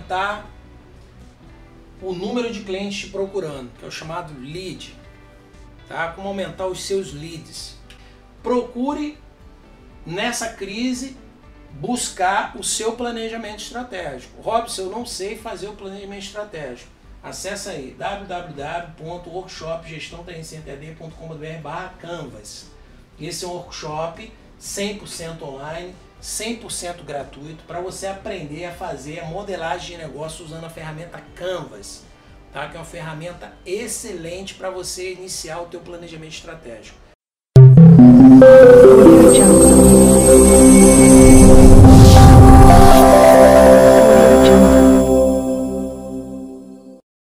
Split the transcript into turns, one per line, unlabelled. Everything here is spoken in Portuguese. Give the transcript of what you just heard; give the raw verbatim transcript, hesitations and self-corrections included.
aumentar o número de clientes te procurando, que é o chamado lead, tá? Como aumentar os seus leads. Procure nessa crise buscar o seu planejamento estratégico. Robson, eu não sei fazer o planejamento estratégico. Acesse aí w w w ponto workshop gestão três sessenta e d ponto com ponto b r barra canvas. Esse é um workshop cem por cento online, cem por cento gratuito, para você aprender a fazer a modelagem de negócio usando a ferramenta Canvas, tá? Que é uma ferramenta excelente para você iniciar o teu planejamento estratégico.